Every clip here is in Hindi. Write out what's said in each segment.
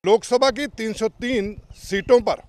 लोकसभा की 303 सीटों पर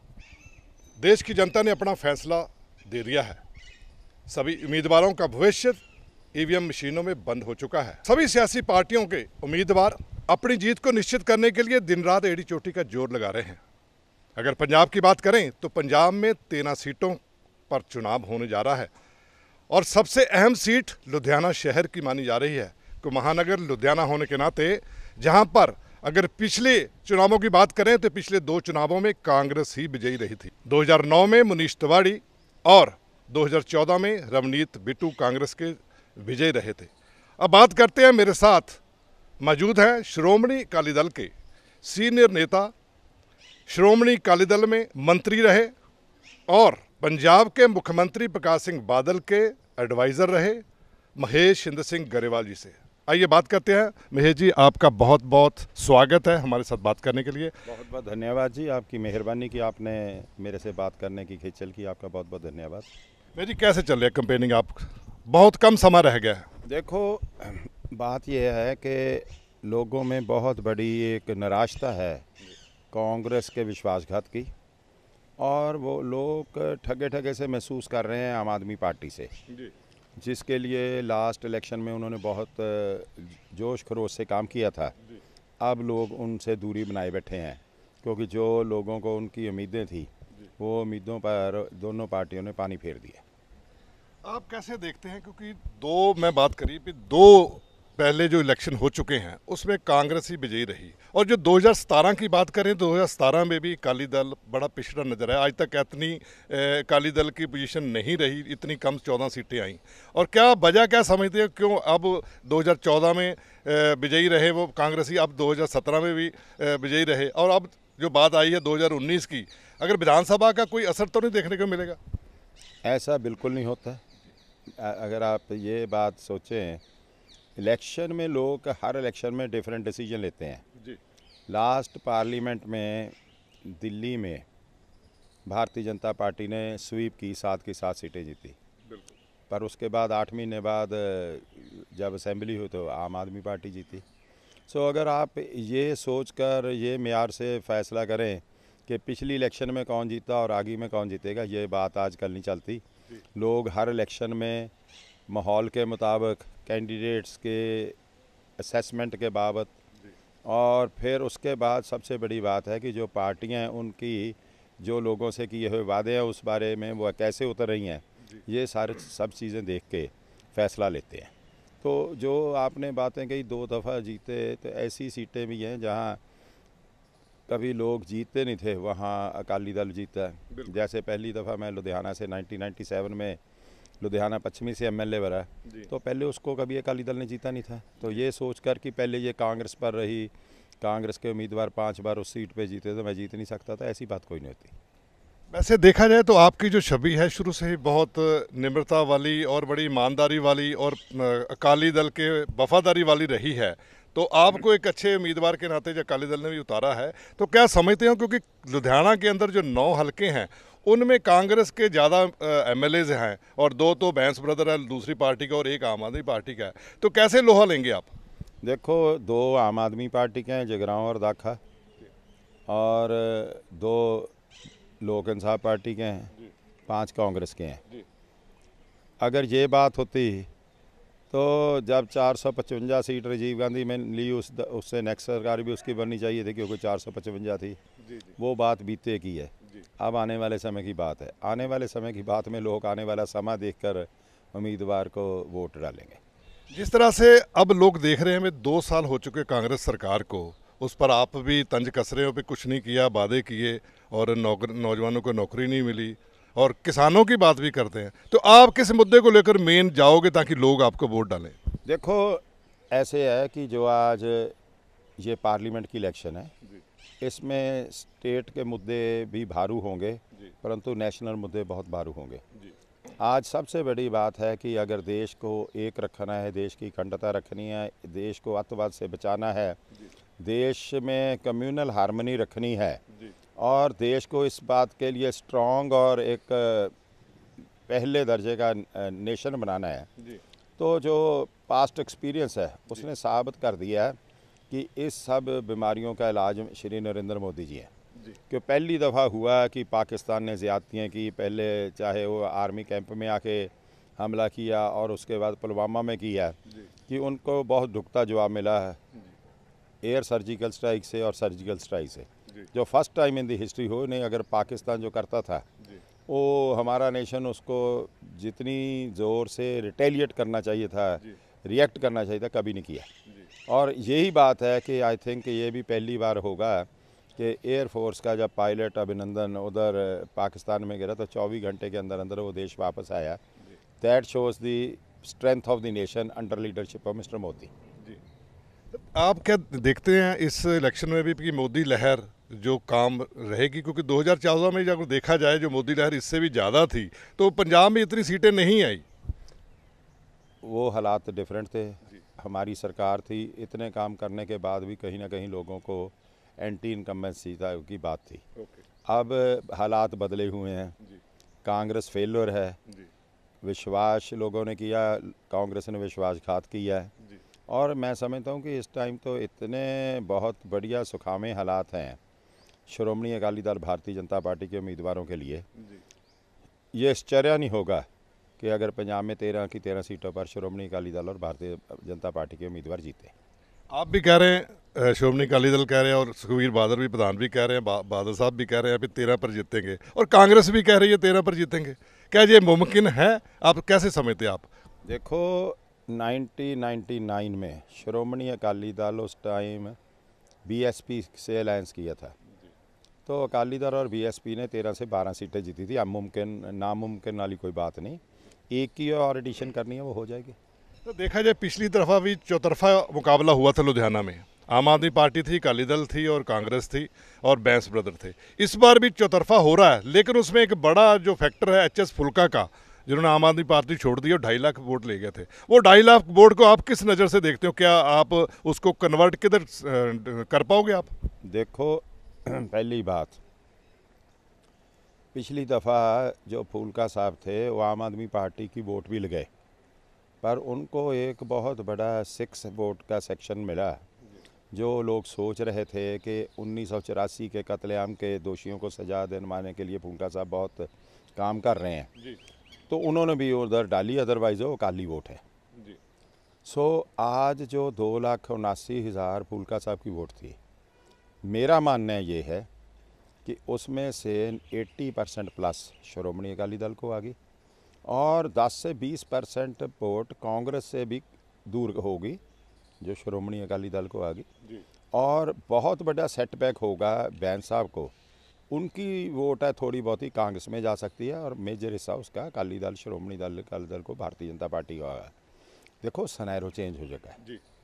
देश की जनता ने अपना फैसला दे दिया है। सभी उम्मीदवारों का भविष्य ईवीएम मशीनों में बंद हो चुका है। सभी सियासी पार्टियों के उम्मीदवार अपनी जीत को निश्चित करने के लिए दिन रात एड़ी चोटी का जोर लगा रहे हैं। अगर पंजाब की बात करें तो पंजाब में 13 सीटों पर चुनाव होने जा रहा है और सबसे अहम सीट लुधियाना शहर की मानी जा रही है कि महानगर लुधियाना होने के नाते जहां पर अगर पिछले चुनावों की बात करें तो पिछले 2 चुनावों में कांग्रेस ही विजयी रही थी। 2009 में मुनीश तिवाड़ी और 2014 में रवनीत बिट्टू कांग्रेस के विजयी रहे थे। अब बात करते हैं, मेरे साथ मौजूद हैं श्रोमणी अकाली दल के सीनियर नेता, श्रोमणी अकाली दल में मंत्री रहे और पंजाब के मुख्यमंत्री प्रकाश सिंह बादल के एडवाइज़र रहे महेश इंद्र सिंह गरेवाल जी से। आइए बात करते हैं। महेश जी, आपका बहुत बहुत स्वागत है हमारे साथ बात करने के लिए। बहुत बहुत धन्यवाद जी, आपकी मेहरबानी की आपने मेरे से बात करने की खेचल की, आपका बहुत बहुत धन्यवाद। महेश जी, कैसे चल रही है कैंपेनिंग? आप बहुत कम समय रह गया है। देखो, बात यह है कि लोगों में बहुत बड़ी एक निराशा है कांग्रेस के विश्वासघात की, और वो लोग ठगे ठगे से महसूस कर रहे हैं आम आदमी पार्टी से, जिसके लिए लास्ट इलेक्शन में उन्होंने बहुत जोश खरोश से काम किया था। अब लोग उनसे दूरी बनाए बैठे हैं, क्योंकि जो लोगों को उनकी उम्मीदें थी वो उम्मीदों पर दोनों पार्टियों ने पानी फेर दिया। आप कैसे देखते हैं, क्योंकि मैं बात करी कि 2 पहले जो इलेक्शन हो चुके हैं उसमें कांग्रेस ही विजयी रही, और जो 2017 की बात करें 2017 में भी अकाली दल बड़ा पिछड़ा नजर आया। आज तक इतनी अकाली दल की पोजीशन नहीं रही, इतनी कम 14 सीटें आई। और क्या वजह क्या समझते हो, क्यों अब 2014 में विजयी रहे वो कांग्रेसी, अब 2017 में भी विजयी रहे, और अब जो बात आई है 2019 की, अगर विधानसभा का कोई असर तो नहीं देखने को मिलेगा? ऐसा बिल्कुल नहीं होता। अगर आप ये बात सोचें, इलेक्शन में लोग हर इलेक्शन में डिफरेंट डिसीजन लेते हैं जी। लास्ट पार्लियामेंट में दिल्ली में भारतीय जनता पार्टी ने स्वीप की, 7 की 7 सीटें जीती। पर उसके बाद 8 महीने बाद जब असेंबली हुई तो आम आदमी पार्टी जीती। सो अगर आप ये सोचकर ये मेयार से फैसला करें कि पिछली इलेक्शन में कौन जीता और आगे में कौन जीतेगा, ये बात आजकल नहीं चलती। लोग हर इलेक्शन में माहौल के मुताबिक, कैंडिडेट्स के असेसमेंट के बाबत, और फिर उसके बाद सबसे बड़ी बात है कि जो पार्टियां उनकी जो लोगों से किए हुए वादे हैं उस बारे में वो कैसे उतर रही हैं, ये सब चीज़ें देख के फ़ैसला लेते हैं। तो जो आपने बातें कही 2 दफ़ा जीते, तो ऐसी सीटें भी हैं जहां कभी लोग जीतते नहीं थे, वहां अकाली दल जीता है। जैसे पहली दफ़ा मैं लुधियाना से 1997 में लुधियाना पश्चिमी से एमएलए बना, तो पहले उसको कभी अकाली दल ने जीता नहीं था। तो ये सोचकर कि पहले ये कांग्रेस पर रही, कांग्रेस के उम्मीदवार 5 बार उस सीट पे जीते तो मैं जीत नहीं सकता था, ऐसी बात कोई नहीं होती। वैसे देखा जाए तो आपकी जो छवि है शुरू से ही बहुत निम्रता वाली और बड़ी ईमानदारी वाली और अकाली दल के वफादारी वाली रही है। तो आपको एक अच्छे उम्मीदवार के नाते जो अकाली दल ने भी उतारा है, तो क्या समझते हो, क्योंकि लुधियाना के अंदर जो 9 हलके हैं उनमें कांग्रेस के ज़्यादा एमएलएज हैं और 2 तो बैंस ब्रदर है दूसरी पार्टी का और 1 आम आदमी पार्टी का है, तो कैसे लोहा लेंगे आप? देखो, 2 आम आदमी पार्टी के हैं, जगरांव और दाखा, और 2 लोक इंसाफ पार्टी के हैं, 5 कांग्रेस के हैं। अगर ये बात होती तो जब 455 सीट राजीव गांधी में ली, उससे नेक्स्ट सरकार भी उसकी बननी चाहिए थी, क्योंकि 455 थी। वो बात बीते की है, अब आने वाले समय की बात है। आने वाले समय की बात में लोग आने वाला समय देखकर उम्मीदवार को वोट डालेंगे। जिस तरह से अब लोग देख रहे हैं, 2 साल हो चुके कांग्रेस सरकार को, उस पर आप भी तंज कस रहे हो कि कुछ नहीं किया, वादे किए और नौजवानों को नौकरी नहीं मिली, और किसानों की बात भी करते हैं। तो आप किस मुद्दे को लेकर मेन जाओगे ताकि लोग आपको वोट डालें? देखो, ऐसे है कि जो आज ये पार्लियामेंट की इलेक्शन है, इसमें स्टेट के मुद्दे भी भारू होंगे, परंतु नेशनल मुद्दे बहुत भारू होंगे। आज सबसे बड़ी बात है कि अगर देश को एक रखना है, देश की अखंडता रखनी है, देश को अत्याचार से बचाना है, देश में कम्युनल हार्मनी रखनी है, और देश को इस बात के लिए स्ट्रॉन्ग और एक पहले दर्जे का नेशन बनाना है, तो जो पास्ट एक्सपीरियंस है उसने साबित कर दिया है कि इस सब बीमारियों का इलाज श्री नरेंद्र मोदी जी हैं। जी कि पहली दफ़ा हुआ कि पाकिस्तान ने ज़्यादतियाँ की, पहले चाहे वो आर्मी कैंप में आके हमला किया और उसके बाद पुलवामा में किया, जी कि उनको बहुत ढुकता जवाब मिला है जी एयर सर्जिकल स्ट्राइक से और सर्जिकल स्ट्राइक से, जी जो first time in the history हो। नहीं, अगर पाकिस्तान जो करता था जी वो हमारा नेशन उसको जितनी ज़ोर से रिटेलिएट करना चाहिए था, जी रिएक्ट करना चाहिए था, कभी नहीं किया। जी और यही बात है कि आई थिंक ये भी पहली बार होगा कि एयरफोर्स का जब पायलट अभिनंदन उधर पाकिस्तान में गिरा तो 24 घंटे के अंदर अंदर वो देश वापस आया। That shows the strength of the nation under leadership of mister Modi. जी। आप क्या देखते हैं इस इलेक्शन में भी कि मोदी लहर जो काम रहेगी, क्योंकि 2014 में जब देखा जाए जो मोदी लहर इससे भी ज़्यादा थी तो पंजाब में इतनी सीटें नहीं आई। वो हालात डिफरेंट थे, हमारी सरकार थी, इतने काम करने के बाद भी कहीं ना कहीं लोगों को एंटी इनकम्बेंसी की बात थी। अब हालात बदले हुए हैं, कांग्रेस फेलर है, विश्वास लोगों ने किया, कांग्रेस ने विश्वासघात किया है। और मैं समझता हूँ कि इस टाइम तो इतने बहुत बढ़िया सुखामे हालात हैं श्रोमणी अकाली दल भारतीय जनता पार्टी के उम्मीदवारों के लिए। ये आश्चर्य नहीं होगा कि अगर पंजाब में 13 की 13 सीटों पर श्रोमणी अकाली दल और भारतीय जनता पार्टी के उम्मीदवार जीते। आप भी कह रहे हैं, श्रोमणी अकाली दल कह रहे हैं, और सुखबीर बादल भी, प्रधान भी कह रहे हैं, बादल साहब भी कह रहे हैं अभी 13 पर जीतेंगे, और कांग्रेस भी कह रही है 13 पर जीतेंगे। क्या ये मुमकिन है? आप कैसे समझते हैं? आप देखो, 1999 में श्रोमणी अकाली दल उस टाइम बीएसपी से अलायंस किया था, तो अकाली दल और बीएसपी ने 13 से 12 सीटें जीती थी। अब मुमकिन नामुमकिन वाली कोई बात नहीं, एक की और एडिशन करनी है, वो हो जाएगी। तो देखा जाए पिछली तरफा भी चौतरफा मुकाबला हुआ था लुधियाना में, आम आदमी पार्टी थी, अकाली दल थी और कांग्रेस थी और बैंस ब्रदर थे। इस बार भी चौतरफा हो रहा है, लेकिन उसमें एक बड़ा जो फैक्टर है एचएस फुल्का का, जिन्होंने आम आदमी पार्टी छोड़ दी और 2.5 लाख वोट ले गए थे। वो 2.5 लाख वोट को आप किस नज़र से देखते हो? क्या आप उसको कन्वर्ट किधर कर पाओगे आप? देखो, पहली बात, पिछली दफ़ा जो फूलका साहब थे वो आम आदमी पार्टी की वोट भी लगाए, पर उनको एक बहुत बड़ा 6 वोट का सेक्शन मिला। जो लोग सोच रहे थे कि 1984 के कत्लेआम के दोषियों को सजा दिलवाने के लिए फूलका साहब बहुत काम कर रहे हैं, तो उन्होंने भी उधर डाली, अदरवाइज़ वो काली वोट है। सो आज जो 2,79,000 फूलका साहब की वोट थी, मेरा मानना ये है कि उसमें से 80% प्लस श्रोमणी अकाली दल को आ गई और 10 से 20% वोट कांग्रेस से भी दूर होगी जो श्रोमणी अकाली दल को आ गई। और बहुत बड़ा सेटबैक होगा बैंस साहब को, उनकी वोट है थोड़ी बहुत ही कांग्रेस में जा सकती है और मेजर हिस्सा उसका अकाली दल, श्रोमणी दल, अकाली दल को भारतीय जनता पार्टी का होगा। देखो, सनैरो चेंज हो जाएगा।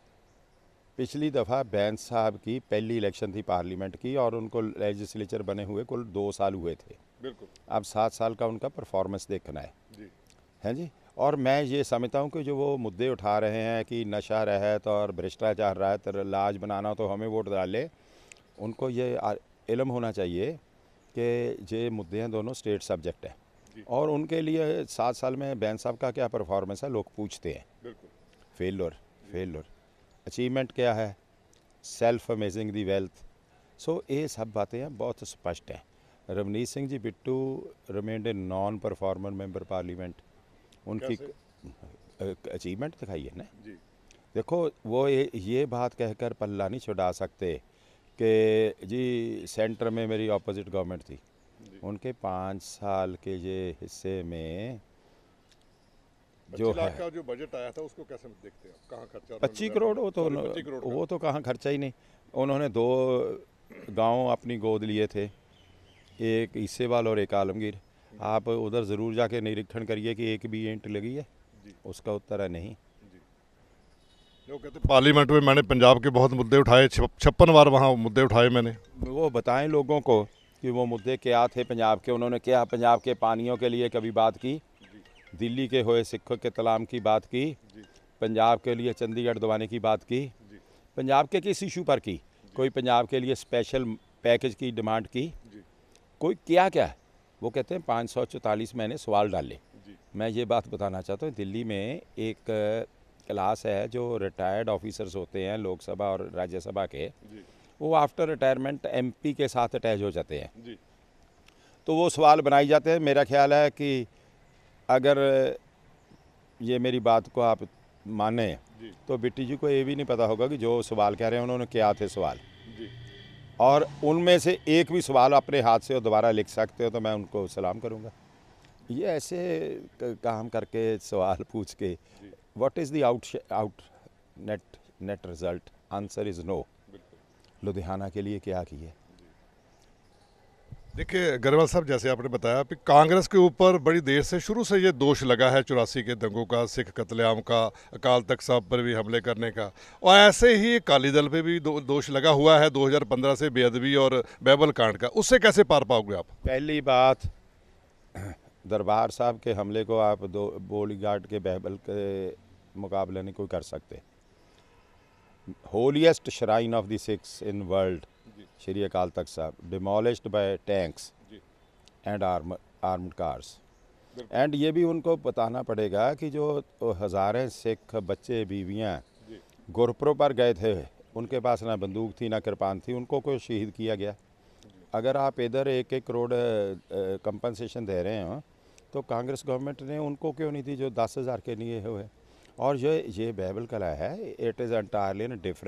पिछली दफ़ा बैंस साहब की पहली इलेक्शन थी पार्लियामेंट की और उनको लेजिस्लेचर बने हुए कुल 2 साल हुए थे। बिल्कुल। अब 7 साल का उनका परफॉर्मेंस देखना है जी। और मैं ये समझता हूँ कि जो वो मुद्दे उठा रहे हैं कि नशा रहत और भ्रष्टाचार रहत लाज बनाना तो हमें वोट डाले, उनको ये इल्म होना चाहिए कि ये मुद्दे हैं दोनों स्टेट सब्जेक्ट हैं और उनके लिए 7 साल में बैंस साहब का क्या परफॉर्मेंस है लोग पूछते हैं। फेलर अचीवमेंट क्या है, self amazing the wealth. So ये सब बातें हैं बहुत स्पष्ट हैं। Ravneet Singh ji Bittu remained a non performer member parliament, उनकी अचीवमेंट दिखाई है ना जी। देखो, वो ये बात कहकर पल्ला नहीं छुड़ा सकते कि जी सेंटर में मेरी ऑपोजिट गवर्नमेंट थी। उनके 5 साल के ये हिस्से में जो है का जो बजट आया था उसको कैसे देखते हैं? कहाँ खर्चा? 25 करोड़, वो तो कहाँ खर्चा ही नहीं। उन्होंने 2 गांव अपनी गोद लिए थे, एक ईसेवाल और एक आलमगीर। आप उधर ज़रूर जाके निरीक्षण करिए कि एक भी ईंट लगी है, उसका उत्तर है नहीं। जो कहते पार्लियामेंट में मैंने पंजाब के बहुत मुद्दे उठाए, 56 बार वहाँ मुद्दे उठाए मैंने। वो बताएं लोगों को कि वो मुद्दे क्या थे पंजाब के। उन्होंने क्या पंजाब के पानियों के लिए कभी बात की, दिल्ली के हुए सिखों के तलाम की बात की, पंजाब के लिए चंडीगढ़ दबाने की बात की, पंजाब के किस इशू पर की? कोई पंजाब के लिए स्पेशल पैकेज की डिमांड की? कोई क्या क्या? वो कहते हैं 544 मैंने सवाल डाले। मैं ये बात बताना चाहता हूँ, दिल्ली में एक क्लास है जो रिटायर्ड ऑफिसर्स होते हैं लोकसभा और राज्यसभा के, वो आफ्टर रिटायरमेंट एमपी के साथ अटैच हो जाते हैं। तो वो सवाल बनाए जाते हैं। मेरा ख्याल है कि अगर ये मेरी बात को आप माने तो बिट्टी जी को ये भी नहीं पता होगा कि जो सवाल कह रहे हैं उन्होंने क्या थे सवाल, और उनमें से एक भी सवाल अपने हाथ से दोबारा लिख सकते हो तो मैं उनको सलाम करूँगा। ये ऐसे काम करके सवाल पूछ के what is the out net result, answer is no. Ludhiana के लिए क्या किए? देखिए अग्रवाल साहब, जैसे आपने बताया कि कांग्रेस के ऊपर बड़ी देर से शुरू से ये दोष लगा है 84 के दंगों का, सिख कत्लेआम का, अकाल तख्त साहब पर भी हमले करने का, और ऐसे ही अकाली दल पे भी दोष लगा हुआ है 2015 से बेअदबी और बैबल कांड का। उससे कैसे पार पाओगे आप? पहली बात, दरबार साहब के हमले को आप दो बॉडीगार्ड के बैबल के मुकाबले नहीं कोई कर सकते। Holiest shrine of the Sikhs in world Shri Akal Takht Sahib demolished by tanks and armed cars. And ये भी उनको बताना पड़ेगा कि जो हज़ारें सिख बच्चे बीवियां गुरपुरों पर गए थे, उनके पास ना बंदूक थी ना कृपान थी, उनको कोई शहीद किया गया। अगर आप इधर 1-1 करोड़ कंपनसेशन दे रहे हो तो कांग्रेस गवर्नमेंट ने उनको क्यों नहीं दी जो 10,000 के लिए हुए? और ये बैबल कला है, it is entirely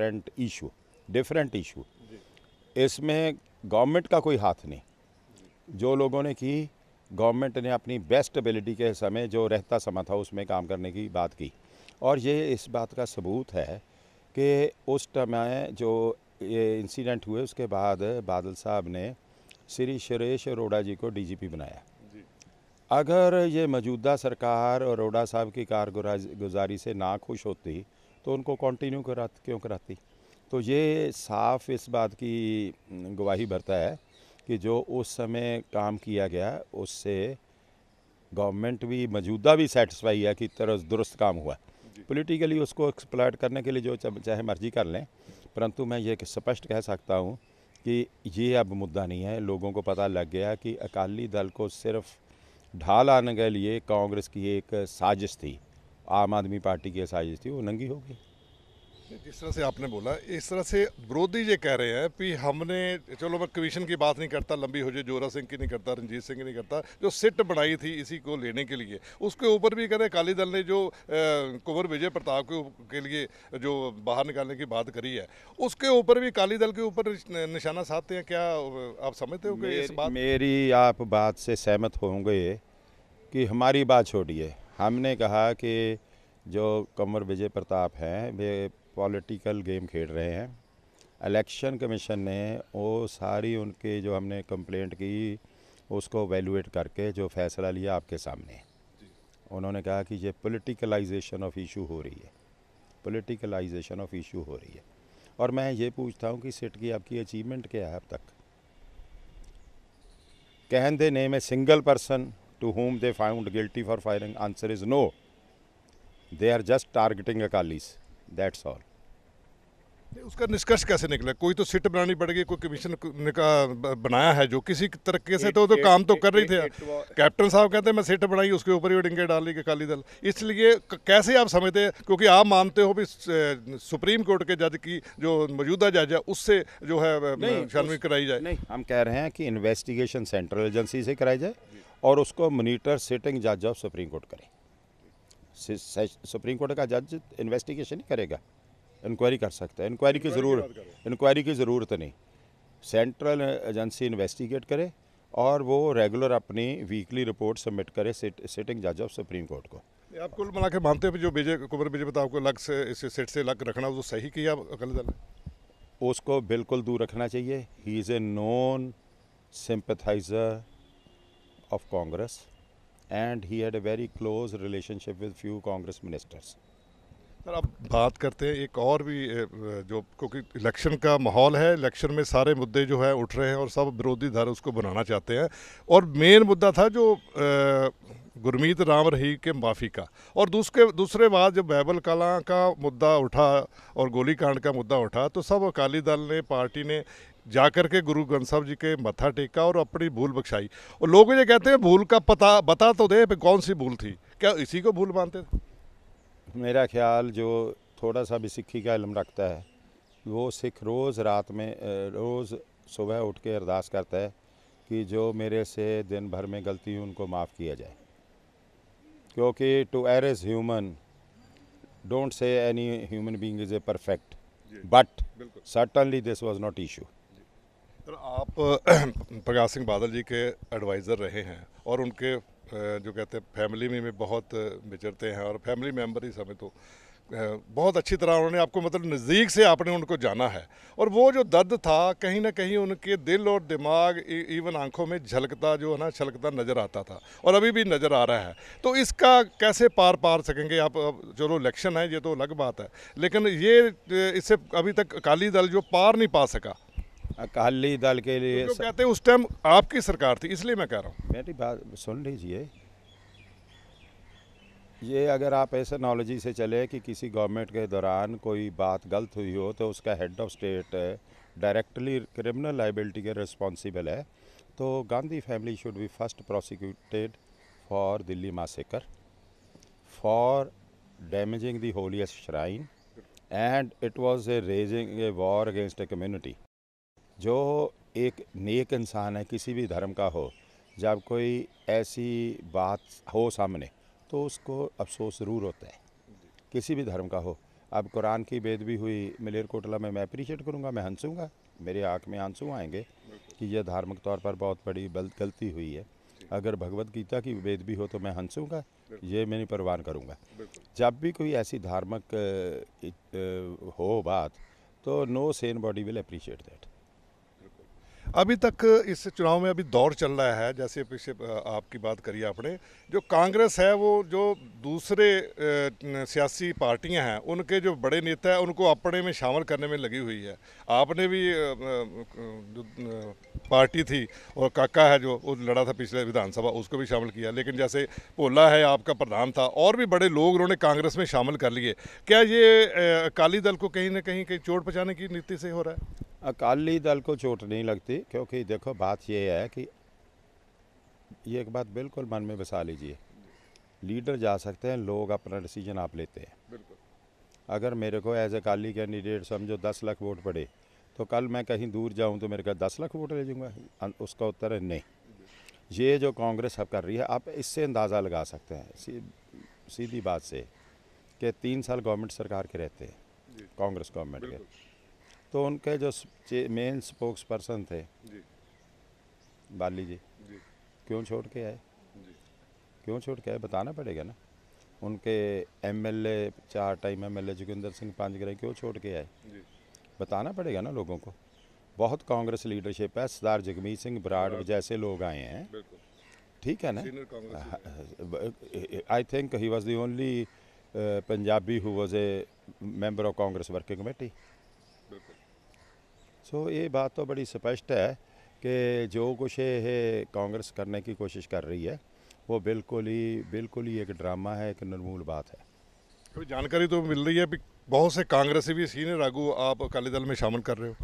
different issue. इसमें गवर्नमेंट का कोई हाथ नहीं। जो लोगों ने की, गवर्नमेंट ने अपनी बेस्ट एबिलिटी के समय जो रहता समा था उसमें काम करने की बात की। और ये इस बात का सबूत है कि उस समय जो ये इंसिडेंट हुए उसके बाद बादल साहब ने श्री सुरेश अरोड़ा जी को डीजीपी बनाया। अगर ये मौजूदा सरकार अरोड़ा साहब की कारगुजारी से ना खुश होती तो उनको कंटिन्यू क्यों कराती? तो ये साफ इस बात की गवाही भरता है कि जो उस समय काम किया गया उससे गवर्नमेंट भी मौजूदा भी सेटिस्फाई है कि तरह दुरुस्त काम हुआ। पॉलिटिकली उसको एक्सप्लॉइट करने के लिए जो चाहे मर्जी कर लें, परंतु मैं ये स्पष्ट कह सकता हूँ कि ये अब मुद्दा नहीं है। लोगों को पता लग गया कि अकाली दल को सिर्फ ढाल आने के लिए कांग्रेस की एक साजिश थी, आम आदमी पार्टी की साजिश थी, वो नंगी हो गई। जिस तरह से आपने बोला, इस तरह से विरोधी ये कह रहे हैं कि हमने, चलो मैं कमीशन की बात नहीं करता, लंबी हो जाए, जोरा सिंह की नहीं करता, रंजीत सिंह की नहीं करता, जो सिट बनाई थी इसी को लेने के लिए, उसके ऊपर भी कह रहे अकाली दल ने जो कुंवर विजय प्रताप के लिए जो बाहर निकालने की बात करी है, उसके ऊपर भी अकाली दल के ऊपर निशाना साधते हैं। क्या आप समझते हो कि इस बात? मेरी आप बात से सहमत होंगे कि हमारी बात छोड़िए, हमने कहा कि जो कुंवर विजय प्रताप हैं वे पॉलिटिकल गेम खेल रहे हैं। इलेक्शन कमीशन ने वो सारी उनके जो हमने कंप्लेंट की उसको वैल्यूएट करके जो फैसला लिया आपके सामने, उन्होंने कहा कि ये पॉलिटिकलाइजेशन ऑफ इशू हो रही है, पॉलिटिकलाइजेशन ऑफ इशू हो रही है। और मैं ये पूछता हूँ कि सिट की आपकी अचीवमेंट क्या है अब तक? Can they name a single person to whom they found guilty for firing? Answer is no. They are just targeting Akalis. That's all. उसका निष्कर्ष कैसे निकला? कोई तो सिट बनानी पड़ेगी, कोई कमीशन का बनाया है जो किसी तरीके से तो काम तो कर रही थे। कैप्टन साहब कहते हैं मैं सिट बनाई, उसके ऊपर ही डिंगे डाल ली अकाली दल। इसलिए कैसे आप समझते हैं, क्योंकि आप मानते हो भी सुप्रीम कोर्ट के जज की जो मौजूदा जज है उससे जो है छानबीन कराई जाए? नहीं, हम कह रहे हैं कि इन्वेस्टिगेशन सेंट्रल एजेंसी से कराई जाए और उसको मॉनिटर सिटिंग जज ऑफ सुप्रीम कोर्ट करे। सुप्रीम कोर्ट का जज इन्वेस्टिगेशन ही करेगा, इंक्वायरी कर सकता है। इंक्वायरी की ज़रूरत नहीं, सेंट्रल एजेंसी इन्वेस्टिगेट करे और वो रेगुलर अपनी वीकली रिपोर्ट सबमिट करे सिटिंग जज ऑफ सुप्रीम कोर्ट को। आप कुल मिला के मानते हो जो कुंवर विजय प्रताप को अलग से इस सेट से अलग रखना वो सही किया अकाली दल ने? उसको बिल्कुल दूर रखना चाहिए। He is a non sympathizer of Congress and he had a very close relationship with few Congress ministers. Sir, अब बात करते हैं एक और भी जो, क्योंकि इलेक्शन का माहौल है, इलेक्शन में सारे मुद्दे जो है उठ रहे हैं और सब विरोधी धर उसको बनाना चाहते हैं, और मेन मुद्दा था जो गुरमीत राम रही के माफ़ी का, और दूसरे बाद जब बैबल कला का मुद्दा उठा और गोली कांड का मुद्दा उठा तो सब अकाली दल ने, पार्टी ने जाकर के गुरु ग्रंथ साहब जी के मत्था टेका और अपनी भूल बख्शाई। और लोग ये कहते हैं भूल का पता बता तो दे कौन सी भूल थी, क्या इसी को भूल मानते थे? मेरा ख्याल जो थोड़ा सा भी सिक्खी का इल्म रखता है वो सिख रोज़ रात में रोज़ सुबह उठ के अरदास करता है कि जो मेरे से दिन भर में गलती हुई उनको माफ़ किया जाए, क्योंकि to err is human, don't say any human being is a perfect, but certainly this was not issue. तो आप प्रकाश सिंह बादल जी के एडवाइज़र रहे हैं और उनके जो कहते हैं फैमिली में बहुत विचरते हैं और फैमिली मेंबर ही समय तो बहुत अच्छी तरह उन्होंने आपको मतलब नज़दीक से आपने उनको जाना है और वो जो दर्द था कहीं ना कहीं उनके दिल और दिमाग इवन आंखों में झलकता जो है ना छलकता नज़र आता था और अभी भी नज़र आ रहा है। तो इसका कैसे पार सकेंगे आप? चलो इलेक्शन है ये तो अलग बात है, लेकिन ये इससे अभी तक अकाली दल जो पार नहीं पा सका। अकाली दल के लिए जो कहते हैं उस टाइम आपकी सरकार थी, इसलिए मैं कह रहा हूँ। मेरी बात सुन लीजिए, ये अगर आप ऐसे नॉलेजी से चले कि किसी गवर्नमेंट के दौरान कोई बात गलत हुई हो तो उसका head of state directly criminal liability के रिस्पॉन्सिबल है, तो Gandhi family should be first prosecuted for Delhi massacre, for damaging the holiest shrine, and it was a raging a war against a community. जो एक नेक इंसान है किसी भी धर्म का हो, जब कोई ऐसी बात हो सामने तो उसको अफसोस ज़रूर होता है, किसी भी धर्म का हो। अब कुरान की बेदबी हुई मलेरकोटला में, मैं अप्रिशिएट करूँगा, मैं हंसूँगा, मेरे आँख में आंसू आएंगे कि यह धार्मिक तौर पर बहुत बड़ी गलती हुई है। अगर भगवत गीता की बेदबी हो तो मैं हंसूँगा, ये मैं नहीं परवान करूँगा। जब भी कोई ऐसी धार्मिक हो बात तो no sane body will appreciate that. अभी तक इस चुनाव में अभी दौर चल रहा है, जैसे पीछे आपकी बात करी आपने, जो कांग्रेस है वो जो दूसरे सियासी पार्टियां हैं उनके जो बड़े नेता हैं उनको अपने में शामिल करने में लगी हुई है। आपने भी जो पार्टी थी और काका है जो वो लड़ा था पिछले विधानसभा, उसको भी शामिल किया, लेकिन जैसे भोला है आपका प्रधान था और भी बड़े लोग उन्होंने कांग्रेस में शामिल कर लिए। क्या ये अकाली दल को कहीं ना कहीं चोट पहुँचाने की नीति से हो रहा है? अकाली दल को चोट नहीं लगती, क्योंकि देखो बात ये है कि ये एक बात बिल्कुल मन में बसा लीजिए, लीडर जा सकते हैं, लोग अपना डिसीजन आप लेते हैं। बिल्कुल। अगर मेरे को एज अकाली कैंडिडेट समझो 10 लाख वोट पड़े तो कल मैं कहीं दूर जाऊं तो मेरे का 10 लाख वोट ले जाऊंगा? उसका उत्तर है नहीं। ये जो कांग्रेस अब कर रही है, आप इससे अंदाज़ा लगा सकते हैं सीधी बात से कि 3 साल गवर्नमेंट सरकार के रहते हैं, कांग्रेस गवर्नमेंट के, तो उनके जो मेन स्पोक्स पर्सन थे बाली जी, क्यों छोड़ के आए? क्यों छोड़ के आए बताना पड़ेगा ना। उनके MLA 4 time MLA Joginder Singh Panjgare क्यों छोड़ के आए? बताना पड़ेगा ना लोगों को। बहुत कांग्रेस लीडरशिप है, सरदार जगमीत सिंह बराड़ जैसे लोग आए हैं, ठीक है ना। I think he was the only Punjabi who was a member of Congress working committee. So ये बात तो बड़ी स्पष्ट है कि जो कुछ ये कांग्रेस करने की कोशिश कर रही है वो बिल्कुल ही एक ड्रामा है, एक निर्मूल बात है। कोई जानकारी तो मिल रही है कि बहुत से कांग्रेसी भी सीनियर आगू आप अकाली दल में शामिल कर रहे हो?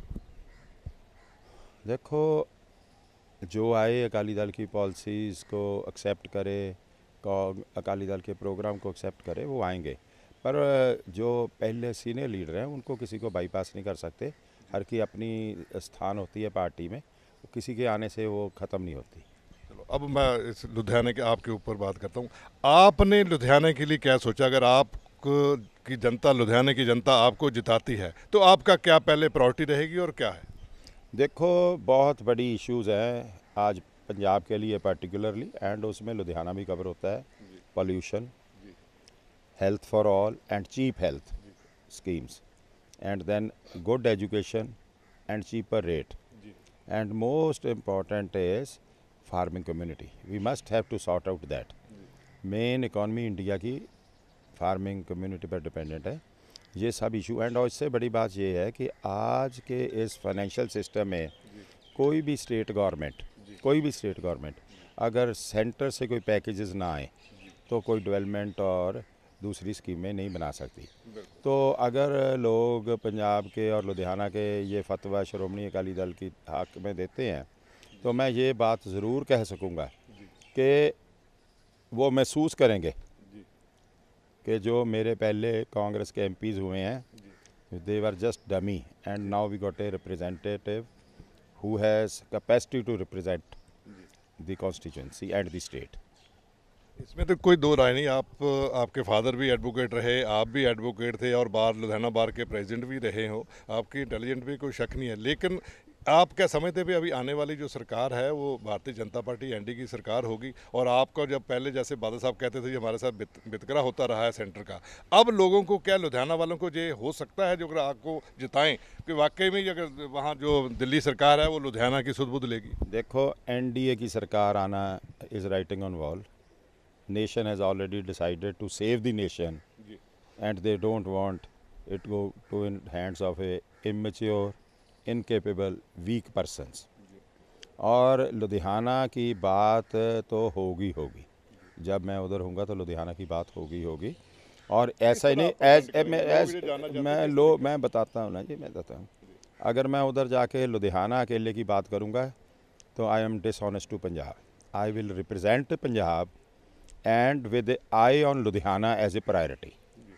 देखो, जो आए अकाली दल की पॉलिसीज़ को एक्सेप्ट करे, अकाली दल के प्रोग्राम को एक्सेप्ट करे, वो आएंगे, पर जो पहले सीनियर लीडर हैं उनको किसी को बाईपास नहीं कर सकते। हर की अपनी स्थान होती है पार्टी में, किसी के आने से वो ख़त्म नहीं होती। चलो अब मैं इस लुधियाने के आपके ऊपर बात करता हूँ। आपने लुधियाने के लिए क्या सोचा? अगर आप की जनता, लुधियाने की जनता आपको जिताती है तो आपका क्या पहले प्रायोरिटी रहेगी और क्या है? देखो, बहुत बड़ी इश्यूज़ हैं आज पंजाब के लिए पर्टिकुलरली, एंड उसमें लुधियाना भी कवर होता है। Pollution, health for all and cheap health schemes, and then good education and cheaper rate, and most important is farming community. We must have to sort out that. Main economy India की फार्मिंग कम्युनिटी पर डिपेंडेंट है, ये सब इशू। एंड और इससे बड़ी बात ये है कि आज के इस फाइनेंशियल सिस्टम में कोई भी स्टेट गवर्नमेंट अगर सेंटर से कोई पैकेजेस ना आए तो कोई डेवलपमेंट और दूसरी स्कीमें नहीं बना सकती। तो अगर लोग पंजाब के और लुधियाना के ये फतवा श्रोमणी अकाली दल की हक में देते हैं तो मैं ये बात ज़रूर कह सकूँगा कि वो महसूस करेंगे कि जो मेरे पहले कांग्रेस के एमपीज़ हुए हैं they were just dummy and now we got a representative who has capacity to represent the constituency and the state. इसमें तो कोई दो राय नहीं, आपके फादर भी एडवोकेट रहे, आप भी एडवोकेट थे और लुधियाना बार के प्रेसिडेंट भी रहे हो, आपकी इंटेलिजेंट भी कोई शक नहीं है। लेकिन आप क्या समझते भी अभी आने वाली जो सरकार है वो भारतीय जनता पार्टी एनडी की सरकार होगी, और आपका जब पहले जैसे बादल साहब कहते थे कि हमारे साथ वितकरा होता रहा है सेंटर का, अब लोगों को क्या लुधियाना वालों को ये हो सकता है जो अगर आपको जिताएं कि वाकई में अगर वहाँ जो दिल्ली सरकार है वो लुधियाना की सुध बुध लेगी? देखो, एनडीए की सरकार आना is writing on wall. Nation has already decided to save the nation, and they don't want it go to in hands of a immature, incapable, weak persons. और लुधियाना की बात तो होगी, जब मैं उधर होऊंगा तो लुधियाना की बात होगी। और ऐसा ही नहीं, मैं बताता हूँ ना जी, मैं बताता हूँ, अगर मैं उधर जाके लुधियाना अकेले की बात करूँगा तो I am dishonest to Punjab. I will represent Punjab and with the eye on Ludhiana as a priority.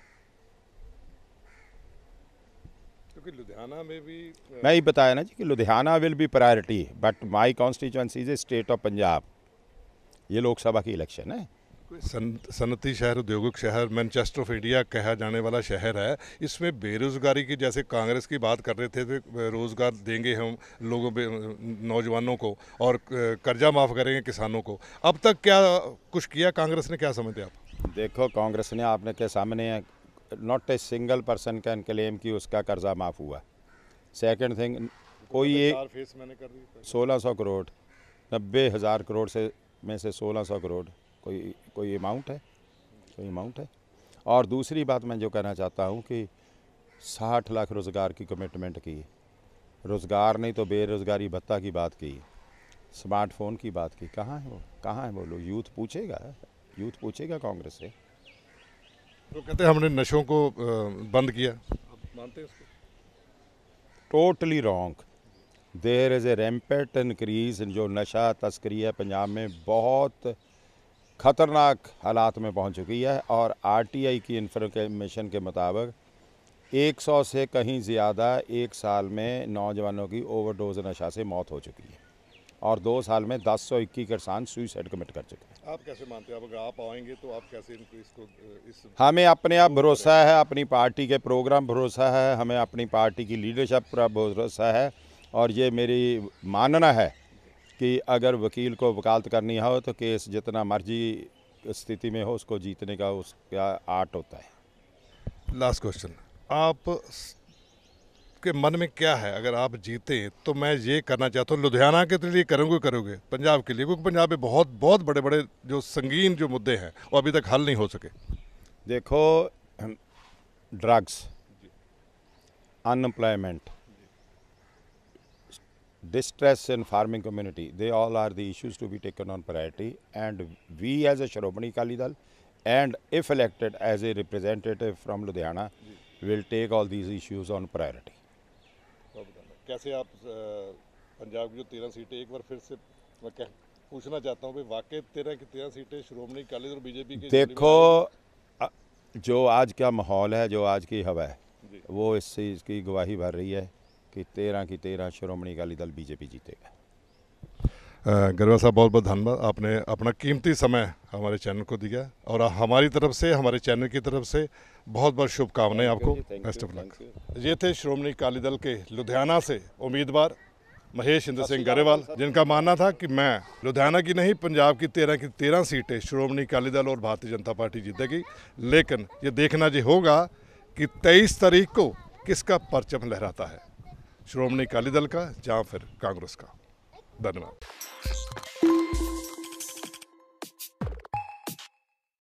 क्योंकि लुधियाना में भी मैं ही बताया ना जी कि Ludhiana will be priority, but my constituency is a state of Punjab. ये लोकसभा की इलेक्शन है। सनती शहर, औद्योगिक शहर, मैनचेस्टर ऑफ इंडिया कहा जाने वाला शहर है। इसमें बेरोजगारी की, जैसे कांग्रेस की बात कर रहे थे तो रोज़गार देंगे हम लोगों नौजवानों को और कर्जा माफ़ करेंगे किसानों को, अब तक क्या कुछ किया कांग्रेस ने? क्या समझते आप? देखो, कांग्रेस ने आपने के सामने not a single person can claim कि उसका कर्जा माफ़ हुआ। सेकंड थिंग, कोई एक 1600 करोड़ 90,000 करोड़ से में से 1600 करोड़ कोई अमाउंट है? और दूसरी बात मैं जो कहना चाहता हूँ कि 60 लाख रोज़गार की कमिटमेंट की, रोज़गार नहीं तो बेरोज़गारी भत्ता की बात की, स्मार्टफोन की बात की, कहाँ है वो लोग? यूथ पूछेगा कांग्रेस से। तो कहते हैं हमने नशों को बंद किया, आप मानते हैं इसको? Totally wrong. There is a rampant increase in जो नशा तस्करी है पंजाब में, बहुत ख़तरनाक हालात में पहुंच चुकी है। और आरटीआई की इंफॉर्मेशन के मुताबिक 100 से कहीं ज़्यादा एक साल में नौजवानों की ओवरडोज नशा से मौत हो चुकी है, और 2 साल में 1021 किसान सुसाइड कमिट कर चुके हैं। आप कैसे मानते हैं, अगर आप आएंगे तो आप कैसे इसको हमें अपने आप भरोसा है, अपनी पार्टी के प्रोग्राम भरोसा है, हमें अपनी पार्टी की लीडरशिप पर भरोसा है, और ये मेरी मानना है कि अगर वकील को वकालत करनी हो तो केस जितना मर्जी स्थिति में हो उसको जीतने का उसका आर्ट होता है। लास्ट क्वेश्चन, आप के मन में क्या है? अगर आप जीते तो मैं ये करना चाहता हूँ, लुधियाना के लिए करोगे पंजाब के लिए, क्योंकि पंजाब में बहुत बड़े बड़े जो संगीन जो मुद्दे हैं वो अभी तक हल नहीं हो सके। देखो, drugs, unemployment, distress in farming community, they all are the issues to be taken on priority, and we as a Shiromani Akali Dal, and if elected as a representative from Ludhiana, will take all these issues on priority. कैसे आप पंजाब की जो 13 सीटें, एक बार फिर से मैं पूछना चाहता हूँ, वाकई 13 की 13 सीटें श्रोमणी अकाली दल और बीजेपी के? देखो, जो आज का माहौल है, जो आज की हवा है, वो इस चीज़ की गवाही भर रही है कि 13 की 13 श्रोमणी अकाली दल बीजेपी जीतेगा। गरवा साहब, बहुत बहुत धन्यवाद, आपने अपना कीमती समय हमारे चैनल को दिया, और हमारी तरफ से, हमारे चैनल की तरफ से बहुत बहुत शुभकामनाएं आपको। Best of luck. ये थे श्रोमणी अकाली दल के लुधियाना से उम्मीदवार महेश इंद्र सिंह गरेवाल, जिनका मानना था कि मैं लुधियाना की नहीं, पंजाब की 13 सीटें श्रोमणी अकाली दल और भारतीय जनता पार्टी जीतेगी। लेकिन ये देखना ये होगा कि 23 तारीख को किसका परचम लहराता है, श्रोमणी अकाली दल का या फिर कांग्रेस का। धन्यवाद।